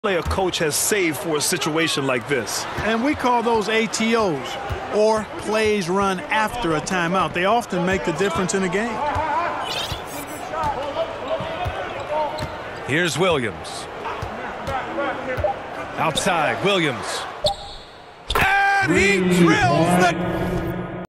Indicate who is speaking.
Speaker 1: play a coach has saved for a situation like this.
Speaker 2: And we call those ATOs, or plays run after a timeout. They often make the difference in a game.
Speaker 3: Here's Williams. Outside, Williams. And he drills the